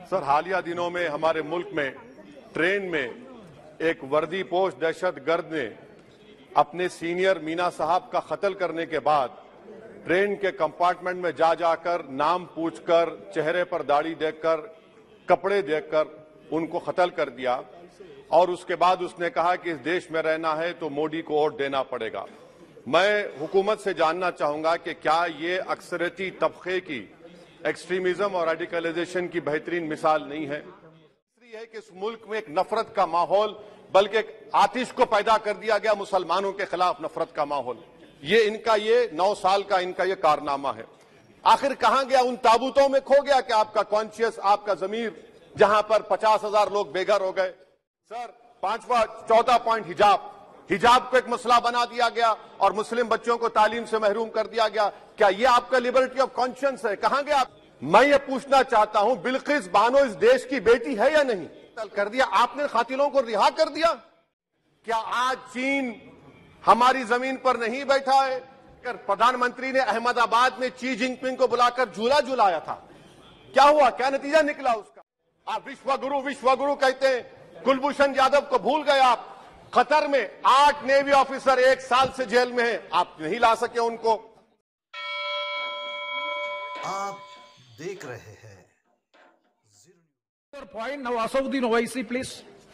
Sir, हालिया दिनों में हमारे मुल्क में ट्रेन में एक वर्दीपोश दहशतगर्द ने अपने सीनियर मीना साहब का कत्ल करने के बाद ट्रेन के कंपार्टमेंट में जाकर नाम पूछकर, चेहरे पर दाढ़ी देखकर, कपड़े देखकर उनको कत्ल कर दिया। और उसके बाद उसने कहा कि इस देश में रहना है तो मोदी को वोट देना पड़ेगा। मैं हुकूमत से जानना चाहूंगा कि क्या ये अक्सरियती तबके की एक्सट्रीमिज्म और रेडिकलाइजेशन की बेहतरीन मिसाल नहीं है? तीसरी है कि इस मुल्क में एक नफरत का माहौल, बल्कि एक आतिश को पैदा कर दिया गया, मुसलमानों के खिलाफ नफरत का माहौल। ये 9 साल का इनका ये कारनामा है। आखिर कहां गया? उन ताबूतों में खो गया कि आपका कॉन्शियस, आपका जमीर, जहां पर 50,000 लोग बेघर हो गए। सर, 4था पॉइंट हिजाब को एक मसला बना दिया गया और मुस्लिम बच्चों को तालीम से महरूम कर दिया गया। क्या ये आपका लिबर्टी ऑफ कॉन्शियंस है? कहां गया? मैं ये पूछना चाहता हूं, बिल्किस बानो इस देश की बेटी है या नहीं? कर दिया आपने, कातिलों को रिहा कर दिया। क्या आज चीन हमारी जमीन पर नहीं बैठा है? प्रधानमंत्री ने अहमदाबाद में शी जिनपिंग को बुलाकर झूला झुलाया था। क्या हुआ? क्या नतीजा निकला उसका? आप विश्वगुरु कहते हैं, कुलभूषण यादव को भूल गए आप। कतर में 8 नेवी ऑफिसर 1 साल से जेल में हैं, आप नहीं ला सके उनको। आप देख रहे हैं पॉइंट नवाजुद्दीन ओवैसी, प्लीज।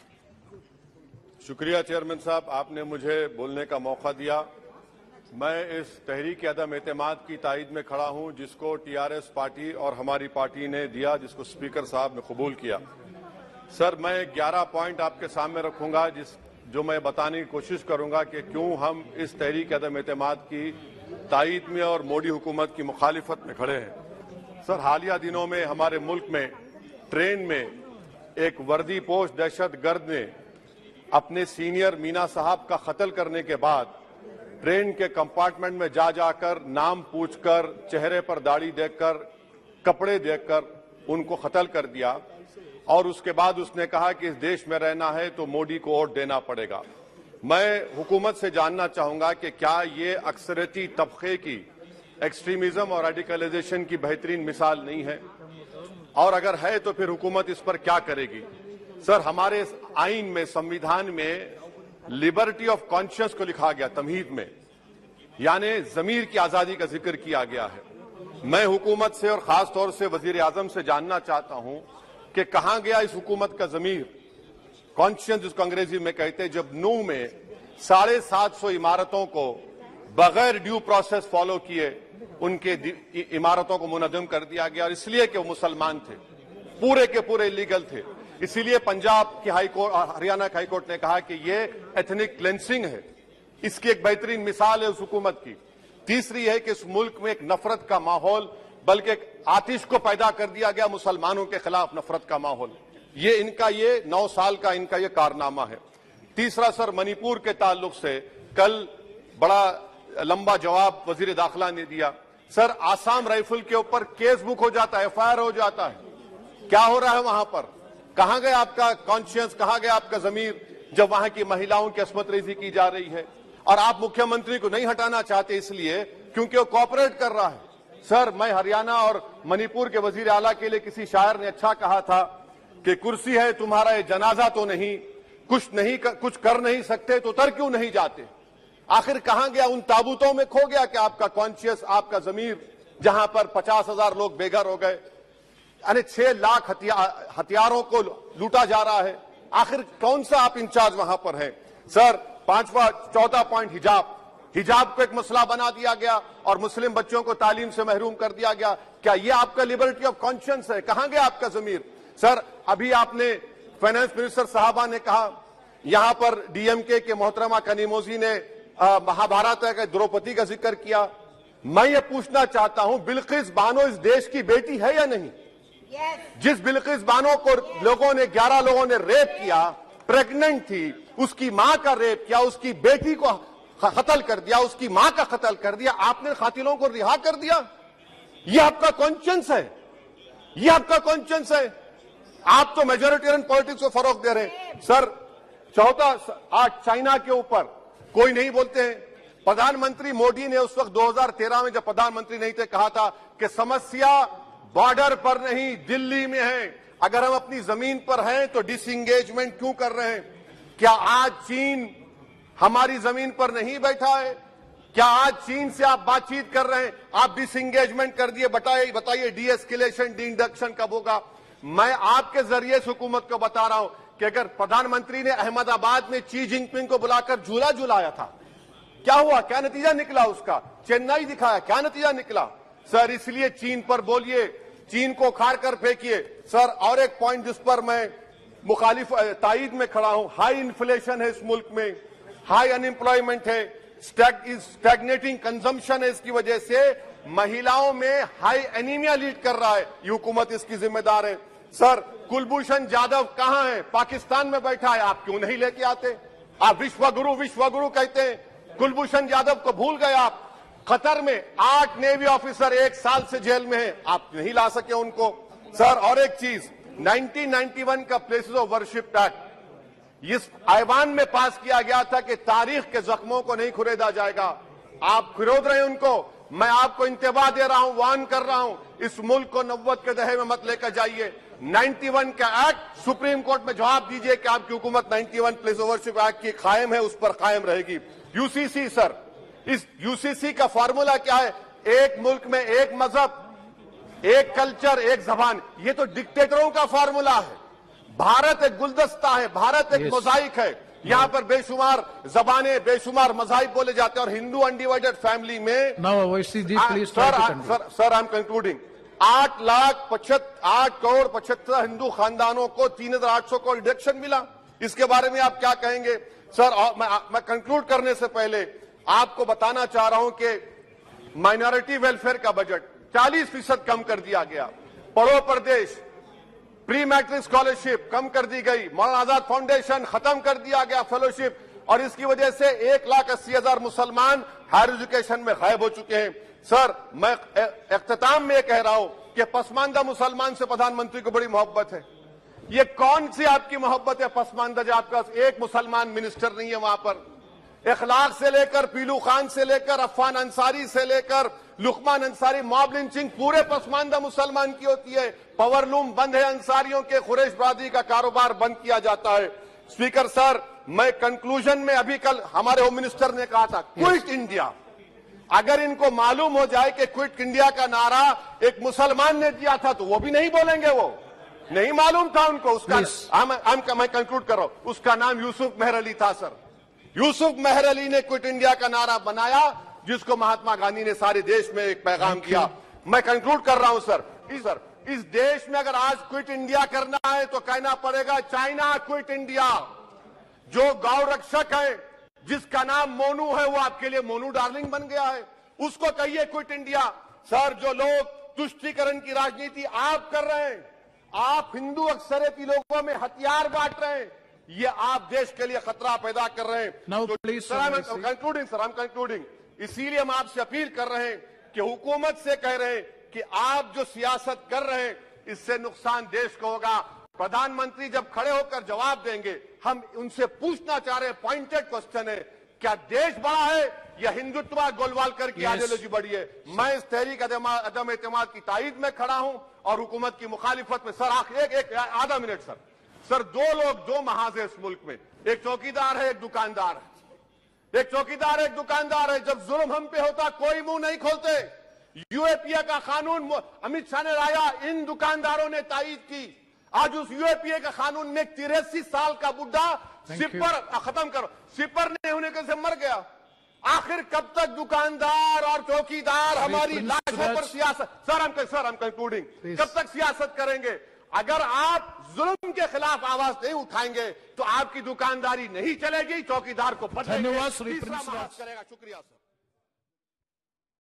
शुक्रिया चेयरमैन साहब, आपने मुझे बोलने का मौका दिया। मैं इस तहरीक अदम एतमाद की तायद में खड़ा हूं जिसको टीआरएस पार्टी और हमारी पार्टी ने दिया, जिसको स्पीकर साहब ने कबूल किया। सर, मैं 11 पॉइंट आपके सामने रखूंगा जो मैं बताने की कोशिश करूंगा कि क्यों हम इस तहरीक अदम एतमाद की तायद में और मोदी हुकूमत की मुखालिफत में खड़े हैं। सर, हालिया दिनों में हमारे मुल्क में ट्रेन में एक वर्दीपोश दहशतगर्द ने अपने सीनियर मीना साहब का कत्ल करने के बाद ट्रेन के कंपार्टमेंट में जाकर नाम पूछकर, चेहरे पर दाढ़ी देखकर, कपड़े देखकर उनको कत्ल कर दिया। और उसके बाद उसने कहा कि इस देश में रहना है तो मोदी को वोट देना पड़ेगा। मैं हुकूमत से जानना चाहूंगा कि क्या ये अक्सरियती तबके की एक्सट्रीमिज्म और रेडिकलाइजेशन की बेहतरीन मिसाल नहीं है? और अगर है तो फिर हुकूमत इस पर क्या करेगी? सर, हमारे आइन में, संविधान में लिबर्टी ऑफ कॉन्शियंस को लिखा गया तमहीद में, यानी जमीर की आजादी का जिक्र किया गया है। मैं हुकूमत से और खास तौर से वजीर आजम से जानना चाहता हूं कि कहां गया इस हुकूमत का जमीर, कॉन्शियंस जिसको अंग्रेजी में कहते हैं, जब नूह में 750 इमारतों को बगैर ड्यू प्रोसेस फॉलो किए उनके इमारतों को मुनज़्ज़म कर दिया गया, और इसलिए कि वो मुसलमान थे, पूरे के पूरे इलीगल थे। इसीलिए पंजाब की हाईकोर्ट और हरियाणा की हाईकोर्ट ने कहा कि ये एथनिक क्लेंसिंग है। इसकी एक बेहतरीन मिसाल है उस हुकूमत की। तीसरी है कि इस मुल्क में एक नफरत का माहौल, बल्कि एक आतिश को पैदा कर दिया गया, मुसलमानों के खिलाफ नफरत का माहौल। ये 9 साल का इनका ये कारनामा है। तीसरा सर, मणिपुर के ताल्लुक से कल बड़ा लंबा जवाब वजीर दाखिला ने दिया। सर, आसाम राइफल के ऊपर केस बुक हो जाता है, एफआईआर हो जाता है। क्या हो रहा है वहां पर? कहां गया आपका कॉन्शियंस, कहां गया आपका जमीर, जब वहां की महिलाओं की अस्मत रेजी की जा रही है? और आप मुख्यमंत्री को नहीं हटाना चाहते इसलिए क्योंकि वो कोऑपरेट कर रहा है। सर, मैं हरियाणा और मणिपुर के वजीर आला के लिए, किसी शायर ने अच्छा कहा था कि कुर्सी है तुम्हारा ये जनाजा तो नहीं, कुछ कर नहीं सकते तो उतर क्यों नहीं जाते? आखिर कहां गया? उन ताबूतों में खो गया कि आपका कॉन्शियस, आपका जमीर, जहां पर 50,000 लोग बेघर हो गए, यानी 6 लाख हथियारों को लूटा जा रहा है। आखिर कौन सा आप इंचार्ज वहां पर है? सर, 4था पॉइंट हिजाब को एक मसला बना दिया गया और मुस्लिम बच्चों को तालीम से महरूम कर दिया गया। क्या ये आपका लिबर्टी ऑफ कॉन्शियंस है? कहां गया आपका जमीर? सर, अभी आपने फाइनेंस मिनिस्टर साहबा ने कहा, यहां पर डीएमके के मोहतरमा कनीमोजी ने महाभारत के द्रौपदी का जिक्र किया। मैं ये पूछना चाहता हूं, बिल्किस बानो इस देश की बेटी है या नहीं? जिस बिल्किस बानो को 11 लोगों ने रेप किया, प्रेग्नेंट थी, उसकी मां का रेप किया, उसकी बेटी को कत्ल कर दिया, उसकी मां का कत्ल कर दिया, आपने कातिलों को रिहा कर दिया। ये आपका कॉन्शियंस है? ये आपका कॉन्शियंस है? आप तो मेजोरिटेरियन पॉलिटिक्स को फरोग दे रहे हैं। सर, आज चाइना के ऊपर कोई नहीं बोलते हैं। प्रधानमंत्री मोदी ने उस वक्त 2013 में जब प्रधानमंत्री नहीं थे, कहा था कि समस्या बॉर्डर पर नहीं, दिल्ली में हैं। अगर हम अपनी जमीन पर हैं तो डिसएंगेजमेंट क्यों कर रहे हैं? क्या आज चीन हमारी जमीन पर नहीं बैठा है? क्या आज चीन से आप बातचीत कर रहे हैं? आप डिसएंगेजमेंट कर दिए। बताइए डीएस्केलेशन, डी इंडक्शन कब होगा? मैं आपके जरिए से हुकूमत को बता रहा हूं कि अगर प्रधानमंत्री ने अहमदाबाद में शी जिनपिंग को बुलाकर झूला झुलाया था, क्या हुआ? क्या नतीजा निकला उसका? चेन्नई दिखाया, क्या नतीजा निकला? सर, इसलिए चीन पर बोलिए, चीन को उखाड़ कर फेंकिए। सर, और एक पॉइंट जिस पर मैं मुखालिफ तायीद में खड़ा हूं, हाई इन्फ्लेशन है इस मुल्क में, हाई अनएम्प्लॉयमेंट है, स्टैग्नेटिंग कंजम्पशन है। इसकी वजह से महिलाओं में हाई एनीमिया लीड कर रहा है। ये हुकूमत इसकी जिम्मेदार है। सर, कुलभूषण जाधव कहां है? पाकिस्तान में बैठा है, आप क्यों नहीं लेके आते? आप विश्वगुरु कहते हैं, कुलभूषण जाधव को भूल गए आप। कतर में 8 नेवी ऑफिसर 1 साल से जेल में हैं, आप नहीं ला सके उनको। सर, और एक चीज, 1991 का प्लेसेस ऑफ वर्शिप एक्ट इस ऐवान में पास किया गया था कि तारीख के जख्मों को नहीं खुरेदा जाएगा। आप खुरोद रहे हैं उनको। मैं आपको इंतबाह दे रहा हूं, वार्न कर रहा हूं, इस मुल्क को 90 के दहे में मत लेकर जाइए। 91 का एक्ट सुप्रीम कोर्ट में जवाब दीजिए कि आपकी हुकूमत 91 प्लेस ऑफ वर्शिप एक्ट की कायम है, उस पर कायम रहेगी। यूसीसी, सर, इस यूसीसी का फॉर्मूला क्या है? एक मुल्क में एक मजहब, एक कल्चर, एक जबान। ये तो डिक्टेटरों का फॉर्मूला है। भारत एक गुलदस्ता है, भारत एक मोजाइक है। यहाँ पर बेशुमार जबानें, बेशुमार मज़ाहिब बोले जाते हैं और हिंदू अनडिवाइडेड फैमिली में। Now, OIC जी, please try to conclude. Sir, I am concluding. 8 crore 75 Hindu खानदानों को 3,800 करोड़ डिडक्शन मिला। इसके बारे में आप क्या कहेंगे? सर, मैं कंक्लूड करने से पहले आपको बताना चाह रहा हूं कि माइनॉरिटी वेलफेयर का बजट 40% कम कर दिया गया। पढ़ो प्रदेश, प्री मैट्रिक स्कॉलरशिप कम कर दी गई। मौलाना आजाद फाउंडेशन खत्म कर दिया गया फेलोशिप, और इसकी वजह से 1,80,000 मुसलमान हायर एजुकेशन में गायब हो चुके हैं। सर, मैं इख्तिताम में कह रहा हूं कि पसमानदा मुसलमान से प्रधानमंत्री को बड़ी मोहब्बत है। ये कौन सी आपकी मोहब्बत है पसमानदा, जो आपका एक मुसलमान मिनिस्टर नहीं है वहां पर? इखलाक से लेकर, पीलू खान से लेकर, अफान अंसारी से लेकर लुकमान अंसारी, मॉब लिंचिंग पूरे पसमानदा मुसलमान की होती है। पावर लूम बंद है अंसारियों के, कुरैश बरादरी का कारोबार बंद किया जाता है। स्पीकर सर, मैं कंक्लूजन में, अभी कल हमारे होम मिनिस्टर ने कहा था क्विट इंडिया। अगर इनको मालूम हो जाए कि क्विट इंडिया का नारा एक मुसलमान ने दिया था तो वो भी नहीं बोलेंगे। वो नहीं मालूम था उनको। उसका मैं कंक्लूड कर रहा हूं, उसका नाम यूसुफ मेहर अली था। सर, यूसुफ मेहर अली ने क्विट इंडिया का नारा बनाया, जिसको महात्मा गांधी ने सारे देश में एक पैगाम किया। मैं कंक्लूड कर रहा हूं सर, इस देश में अगर आज क्विट इंडिया करना है तो कहना पड़ेगा चाइना क्विट इंडिया। जो गौ रक्षक है, जिसका नाम मोनू है, वो आपके लिए मोनू डार्लिंग बन गया है, उसको कहिए क्विट इंडिया। सर, जो लोग तुष्टीकरण की राजनीति आप कर रहे हैं, आप हिंदू अक्सरियती लोगों में हथियार बांट रहे हैं, ये आप देश के लिए खतरा पैदा कर रहे हैं। Now, तो please, sir, I am concluding. इसीलिए हम आपसे अपील कर रहे हैं कि हुकूमत से कह रहे हैं कि आप जो सियासत कर रहे हैं, इससे नुकसान देश को होगा। प्रधानमंत्री जब खड़े होकर जवाब देंगे, हम उनसे पूछना चाह रहे हैं, पॉइंटेड क्वेश्चन है, क्या देश बड़ा है या हिंदुत्व गोलवालकर की आइडियोलॉजी बड़ी है? मैं इस तहरीक अदम एतमाद की तायीद में खड़ा हूं और हुकूमत की मुखालिफत में। सर, एक आधा मिनट सर, दो लोग, दो महाज है इस मुल्क में, एक चौकीदार है, एक दुकानदार है। एक चौकीदार है, एक दुकानदार है। जब जुल्म हम पे होता कोई मुंह नहीं खोलते। यूएपीए का कानून अमित शाह ने लाया, इन दुकानदारों ने तायीद की। आज उस यूएपीए का कानून में 83 साल का बुढ़ा सिपर नहीं होने के से मर गया। आखिर कब तक दुकानदार और चौकीदार हमारी लाशों पर सियासत? सर, हम कंक्लूडिंग, कब तक सियासत करेंगे? अगर आप जुल्म के खिलाफ आवाज नहीं उठाएंगे तो आपकी दुकानदारी नहीं चलेगी, चौकीदार को पता धन्यवाद तीसरा महाज करेगा। शुक्रिया सर।